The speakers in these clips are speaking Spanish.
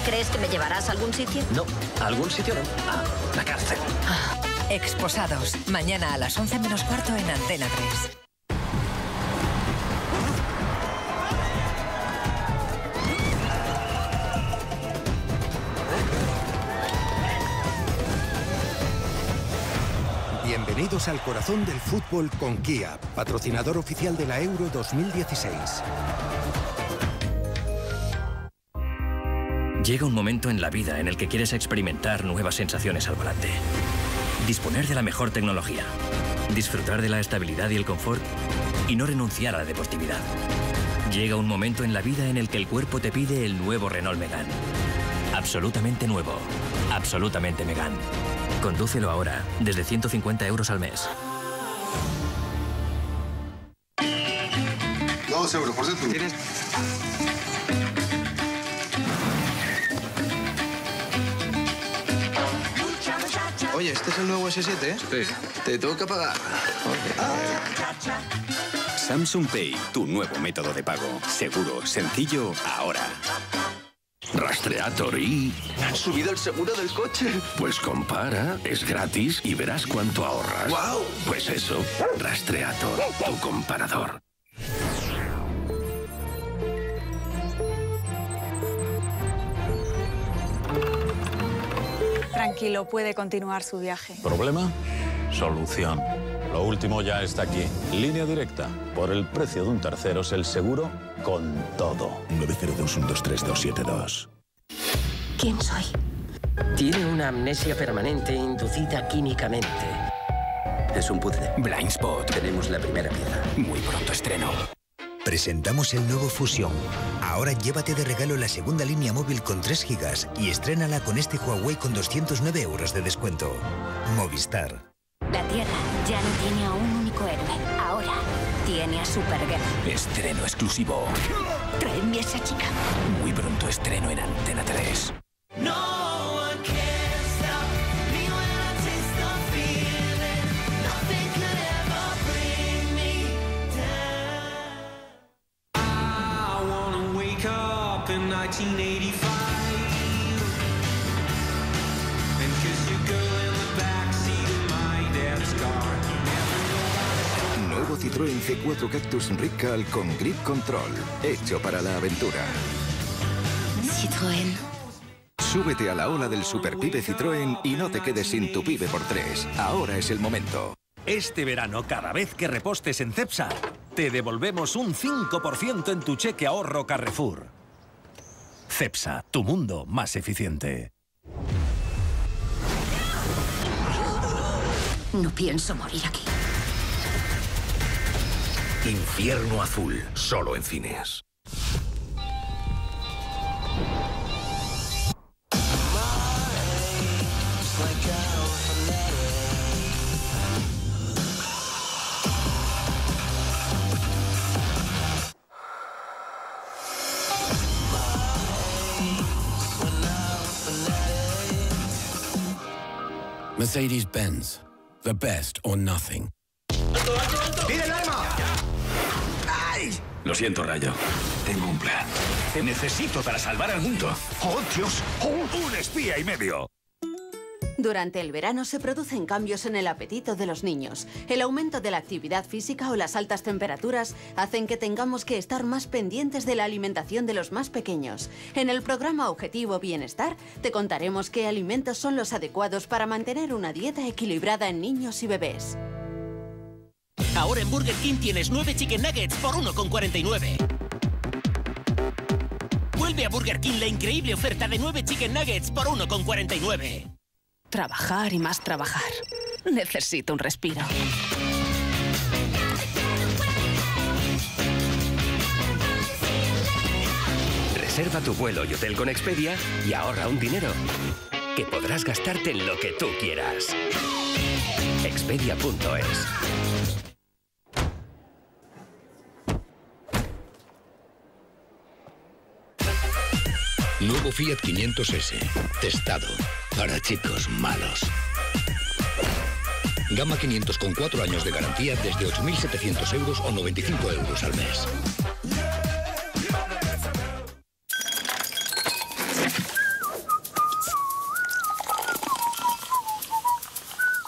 ¿Crees que me llevarás a algún sitio? No, a algún sitio no. A la cárcel. Exposados. Mañana a las 11 menos cuarto en Antena 3. Bienvenidos al corazón del fútbol con Kia, patrocinador oficial de la Euro 2016. Llega un momento en la vida en el que quieres experimentar nuevas sensaciones al volante. Disponer de la mejor tecnología. Disfrutar de la estabilidad y el confort. Y no renunciar a la deportividad. Llega un momento en la vida en el que el cuerpo te pide el nuevo Renault Megane. Absolutamente nuevo. Absolutamente Megane. Condúcelo ahora, desde 150 € al mes. 2 euros por cierto. ¿Tienes? Oye, ¿este es el nuevo S7, eh? Sí. Te tengo que pagar. Samsung Pay, tu nuevo método de pago. Seguro, sencillo, ahora. Rastreator y... ¿Han subido el seguro del coche? Pues compara, es gratis y verás cuánto ahorras. ¡Guau! Pues eso, Rastreator, tu comparador. Tranquilo, puede continuar su viaje. ¿Problema? Solución. Lo último ya está aquí. Línea directa. Por el precio de un tercero es el seguro con todo. 902-123-272. ¿Quién soy? Tiene una amnesia permanente inducida químicamente. Es un puzzle. Blind Spot. Tenemos la primera pieza. Muy pronto estreno. Presentamos el nuevo Fusión. Ahora llévate de regalo la segunda línea móvil con 3 gigas y estrénala con este Huawei con 209 € de descuento. Movistar. La Tierra ya no tiene a un único héroe. Ahora tiene a Supergirl. Estreno exclusivo. Traedme a esa chica. Muy pronto estreno en Antena 3. Nuevo Citroën C4 Cactus Riccal con Grip Control. Hecho para la aventura. Citroën. Súbete a la ola del Super Pibe Citroën y no te quedes sin tu Pibe por 3. Ahora es el momento. Este verano, cada vez que repostes en Cepsa, te devolvemos un 5% en tu cheque ahorro Carrefour. Cepsa, tu mundo más eficiente. No pienso morir aquí. Infierno Azul, solo en cines. Mercedes-Benz, the best or nothing. ¡Tira el arma! ¡Ay! Lo siento, Rayo. Tengo un plan. Te necesito para salvar al mundo. ¡Oh, Dios! ¡Oh, un espía y medio! Durante el verano se producen cambios en el apetito de los niños. El aumento de la actividad física o las altas temperaturas hacen que tengamos que estar más pendientes de la alimentación de los más pequeños. En el programa Objetivo Bienestar te contaremos qué alimentos son los adecuados para mantener una dieta equilibrada en niños y bebés. Ahora en Burger King tienes 9 Chicken Nuggets por 1,49. Vuelve a Burger King la increíble oferta de 9 Chicken Nuggets por 1,49. Trabajar y más trabajar. Necesito un respiro. Reserva tu vuelo y hotel con Expedia y ahorra un dinero que podrás gastarte en lo que tú quieras. Expedia.es. Nuevo Fiat 500S. Testado. Para chicos malos. Gama 500 con 4 años de garantía desde 8.700 € o 95 € al mes.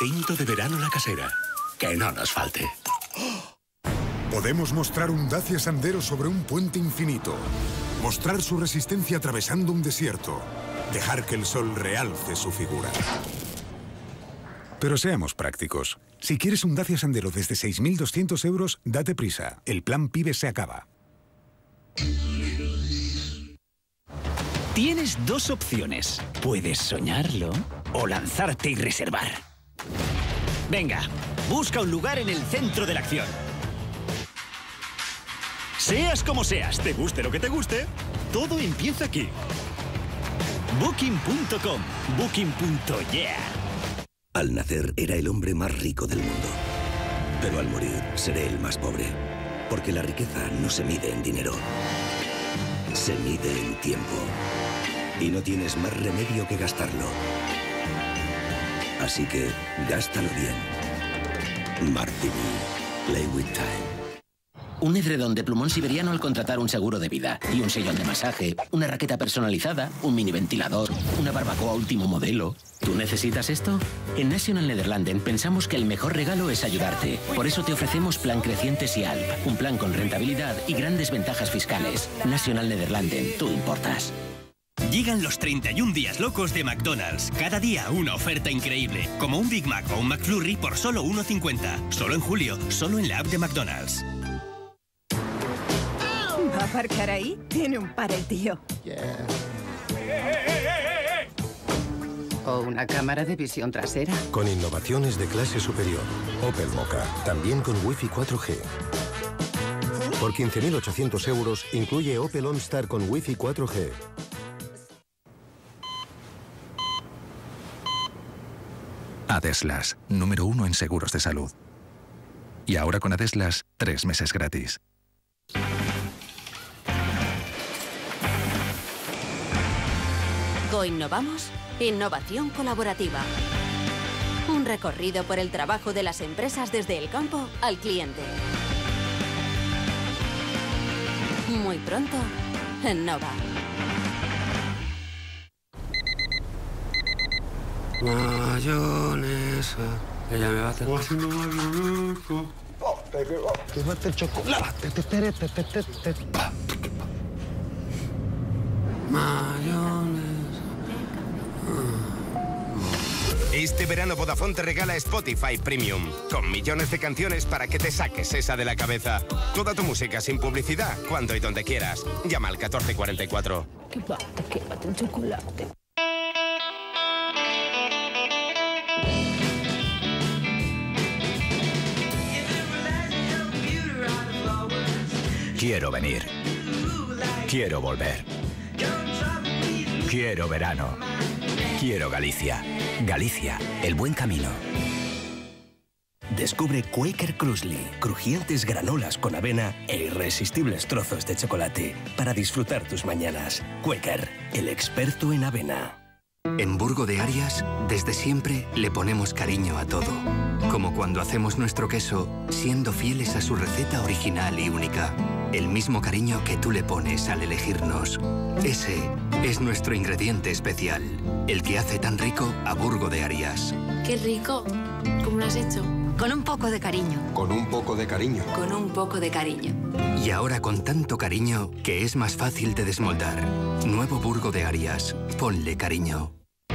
Tinto de verano La Casera. Que no nos falte. Podemos mostrar un Dacia Sandero sobre un puente infinito. Mostrar su resistencia atravesando un desierto. Dejar que el sol realce su figura. Pero seamos prácticos. Si quieres un Dacia Sandero desde 6.200 euros, date prisa. El plan PIBE se acaba. Tienes dos opciones. Puedes soñarlo o lanzarte y reservar. Venga, busca un lugar en el centro de la acción. Seas como seas, te guste lo que te guste, todo empieza aquí. Booking.com. Booking.yeah. Al nacer era el hombre más rico del mundo. Pero al morir seré el más pobre. Porque la riqueza no se mide en dinero. Se mide en tiempo. Y no tienes más remedio que gastarlo. Así que, gástalo bien. Martini. Play with time. Un edredón de plumón siberiano al contratar un seguro de vida. Y un sillón de masaje, una raqueta personalizada, un mini ventilador, una barbacoa último modelo. ¿Tú necesitas esto? En Nationale-Nederlanden pensamos que el mejor regalo es ayudarte. Por eso te ofrecemos Plan Crecientes y Alp. Un plan con rentabilidad y grandes ventajas fiscales. Nationale-Nederlanden, tú importas. Llegan los 31 días locos de McDonald's. Cada día una oferta increíble. Como un Big Mac o un McFlurry por solo 1,50. Solo en julio, solo en la app de McDonald's. ¿Va a aparcar ahí? Tiene un par el tío. O una cámara de visión trasera. Con innovaciones de clase superior. Opel Mokka, también con Wi-Fi 4G. Por 15.800 euros incluye Opel OnStar con Wi-Fi 4G. Adeslas, número 1 en seguros de salud. Y ahora con Adeslas, 3 meses gratis. Coinnovamos, innovación colaborativa. Un recorrido por el trabajo de las empresas desde el campo al cliente. Muy pronto, en Nova. Mayonesa. Ella me va a hacer. Llévate el chocolate. Mayonesa. Este verano Vodafone te regala Spotify Premium, con millones de canciones para que te saques esa de la cabeza. Toda tu música sin publicidad, cuando y donde quieras. Llama al 1444. Llévate el chocolate. Quiero venir. Quiero volver. Quiero verano. Quiero Galicia. Galicia, el buen camino. Descubre Quaker Crushly, crujientes granolas con avena e irresistibles trozos de chocolate para disfrutar tus mañanas. Quaker, el experto en avena. En Burgo de Arias, desde siempre le ponemos cariño a todo. Como cuando hacemos nuestro queso, siendo fieles a su receta original y única. El mismo cariño que tú le pones al elegirnos. Ese es nuestro ingrediente especial, el que hace tan rico a Burgo de Arias. ¡Qué rico! ¿Cómo lo has hecho? Con un poco de cariño. Con un poco de cariño. Con un poco de cariño. Y ahora con tanto cariño que es más fácil de desmoldar. Nuevo Burgo de Arias. Ponle cariño.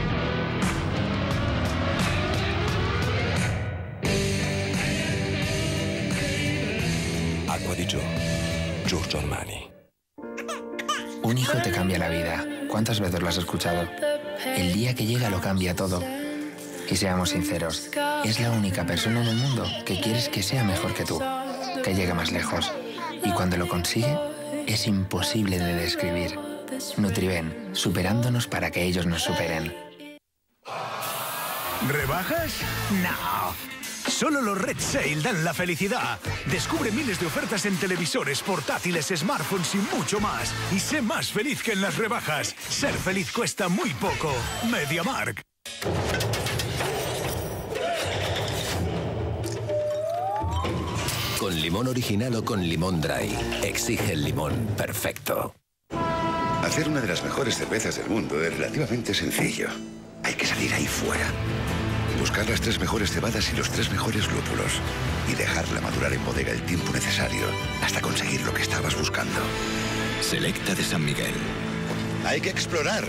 Acqua di Gio. Giorgio Armani. Un hijo te cambia la vida. ¿Cuántas veces lo has escuchado? El día que llega lo cambia todo. Y seamos sinceros, es la única persona en el mundo que quieres que sea mejor que tú, que llegue más lejos. Y cuando lo consigue, es imposible de describir. Nutriben, superándonos para que ellos nos superen. ¿Rebajas? No. Solo los Red Sale dan la felicidad. Descubre miles de ofertas en televisores, portátiles, smartphones y mucho más. Y sé más feliz que en las rebajas. Ser feliz cuesta muy poco. MediaMarkt. Con limón original o con limón dry. Exige el limón perfecto. Hacer una de las mejores cervezas del mundo es relativamente sencillo. Hay que salir ahí fuera Buscar las 3 mejores cebadas y los 3 mejores lúpulos. Y dejarla madurar en bodega el tiempo necesario hasta conseguir lo que estabas buscando. Selecta de San Miguel. Hay que explorar.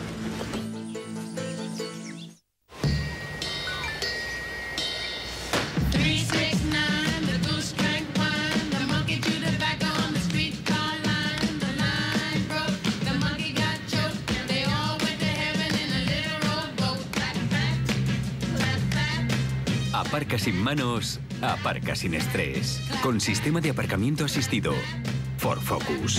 Aparca sin manos, aparca sin estrés. Con sistema de aparcamiento asistido. Ford Focus.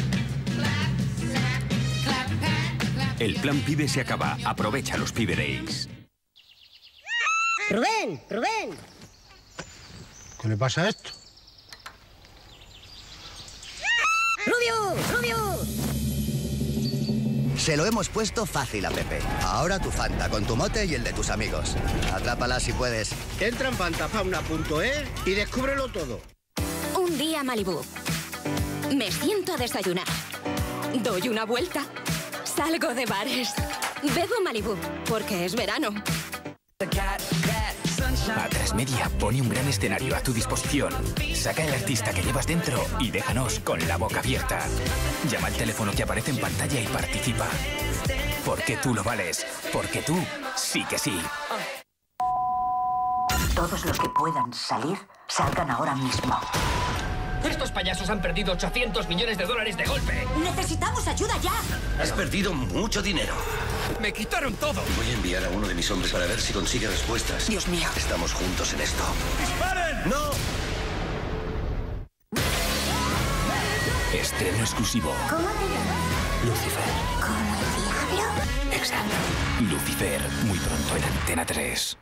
El plan PIBE se acaba. Aprovecha los PIBE Days. ¡Rubén! ¡Rubén! ¿Qué le pasa a esto? ¡Rubio! ¡Rubio! Se lo hemos puesto fácil a Pepe. Ahora tu Fanta con tu mote y el de tus amigos. Atrápala si puedes. Entra en fantafauna.es y descúbrelo todo. Un día Malibú. Me siento a desayunar. Doy una vuelta. Salgo de bares. Bebo Malibú, porque es verano. A3 Media pone un gran escenario a tu disposición. Saca el artista que llevas dentro y déjanos con la boca abierta. Llama al teléfono que aparece en pantalla y participa. Porque tú lo vales. Porque tú sí que sí. Todos los que puedan salir, salgan ahora mismo. Estos payasos han perdido 800 millones de dólares de golpe. ¡Necesitamos ayuda ya! Has perdido mucho dinero. ¡Me quitaron todo! Voy a enviar a uno de mis hombres para ver si consigue respuestas. Dios mío. Estamos juntos en esto. ¡Disparen! ¡No! Estreno exclusivo. ¿Cómo te llamas? Lucifer. ¿Como el diablo? Exacto. Lucifer, muy pronto en Antena 3.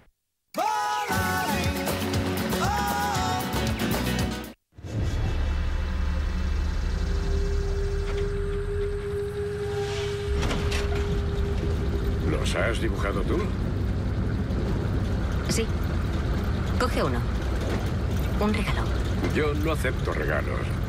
¿Los has dibujado tú? Sí. Coge uno. Un regalo. Yo no acepto regalos.